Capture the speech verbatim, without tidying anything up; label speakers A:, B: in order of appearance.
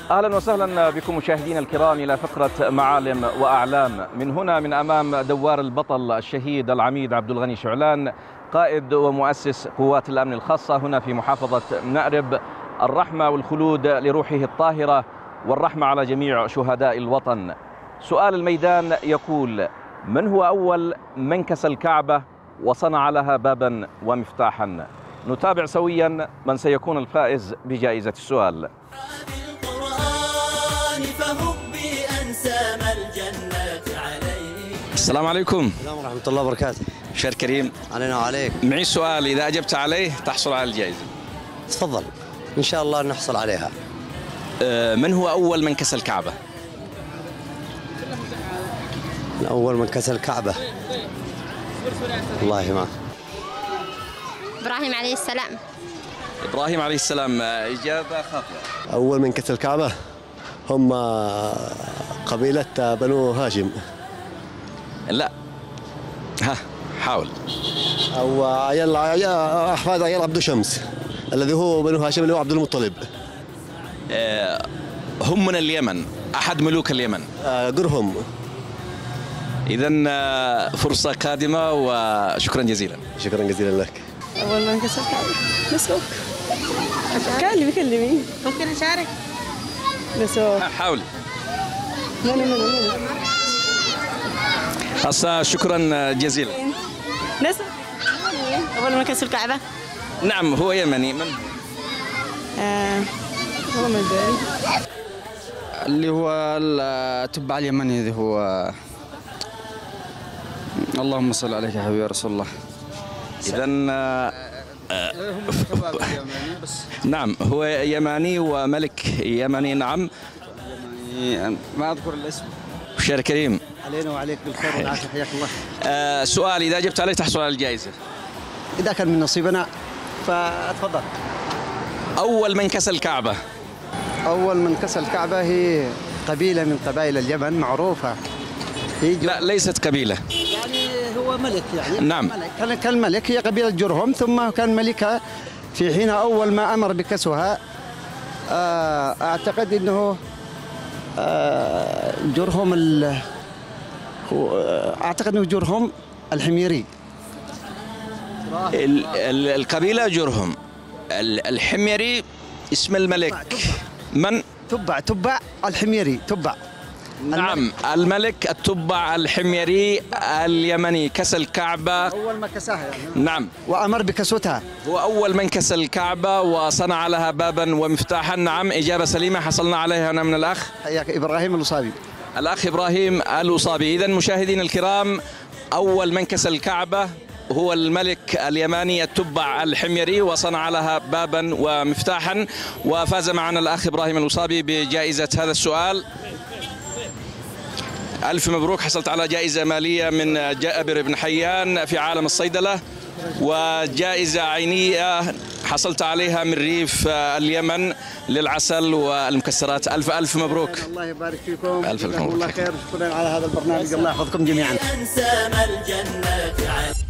A: أهلا وسهلا بكم مشاهدينا الكرام إلى فقرة معالم وأعلام من هنا من أمام دوار البطل الشهيد العميد عبد الغني شعلان قائد ومؤسس قوات الأمن الخاصة هنا في محافظة مأرب. الرحمة والخلود لروحه الطاهرة والرحمة على جميع شهداء الوطن. سؤال الميدان يقول: من هو أول من كسى الكعبة وصنع لها بابا ومفتاحا؟ نتابع سويا من سيكون الفائز بجائزة السؤال. السلام عليكم.
B: السلام ورحمة الله وبركاته.
A: شهر كريم
B: علينا وعليك.
A: معي سؤال، إذا أجبت عليه تحصل على الجائزة.
B: تفضل. إن شاء الله نحصل عليها.
A: من هو أول من كسى الكعبة؟
B: أول من كسى الكعبة والله ما.
C: إبراهيم عليه السلام.
A: إبراهيم عليه السلام، إجابة خاطئة.
D: أول من كسى الكعبة هم قبيلة بنو هاشم.
A: لا، ها حاول.
D: أو عيال أحفاد عيال عبد شمس الذي هو بنو هاشم اللي هو عبد المطلب.
A: آه هم من اليمن، أحد ملوك اليمن.
D: آه قرهم.
A: إذن آه فرصة قادمة وشكرا جزيلا.
D: شكرا جزيلا لك.
E: أول من كسر الكعبة نسوق. كلمي كلمي.
F: ممكن نشارك؟
E: نسوق.
A: حاولي.
E: لا لا لا لا.
A: أصلا شكرا جزيلا.
E: نسوق. أول من كسر الكعبة؟
A: نعم هو يمني. من؟
E: آه والله ما أدري.
G: اللي هو التبع اليمني اللي هو اللهم صل عليك يا حبيبي يا رسول الله.
A: إذن آه نعم هو يماني وملك يمني. نعم
G: ما أذكر الاسم.
A: شهر كريم.
B: علينا وعليك بالخير والعافية، حياك الله.
A: آه سؤال، إذا جبت عليه تحصل على الجائزة.
B: إذا كان من نصيبنا فتفضل.
A: أول من كسى الكعبة.
B: أول من كسى الكعبة هي قبيلة من قبائل اليمن معروفة. هي
A: لا ليست قبيلة.
B: يعني هو ملك يعني.
A: نعم.
B: ملك. كان ملك، هي قبيلة جرهم، ثم كان ملكها في حين أول ما أمر بكسوها. أعتقد أنه جرهم ال أعتقد أنه جرهم الحميري.
A: القبيلة جرهم، الحميري اسم الملك. من؟
B: تبع تبع الحميري تبع.
A: نعم الملك التبع الحميري اليمني كسى الكعبة.
B: أول ما كساها يعني.
A: نعم.
B: وأمر بكسوتها.
A: هو أول من كسى الكعبة وصنع لها بابا ومفتاحا. نعم إجابة سليمة حصلنا عليها هنا من الأخ.
B: حياك إبراهيم الوصابي.
A: الأخ إبراهيم الوصابي. إذن مشاهدينا الكرام، أول من كسى الكعبة هو الملك اليماني التبع الحميري وصنع لها بابا ومفتاحا، وفاز معنا الأخ إبراهيم الوصابي بجائزة هذا السؤال. ألف مبروك، حصلت على جائزة مالية من جابر بن حيان في عالم الصيدلة، وجائزة عينية حصلت عليها من ريف اليمن للعسل والمكسرات. ألف ألف مبروك.
B: الله يبارك فيكم.
A: ألف ألف مبروك.
B: الله خير. شكرا على هذا البرنامج. الله يحفظكم جميعا.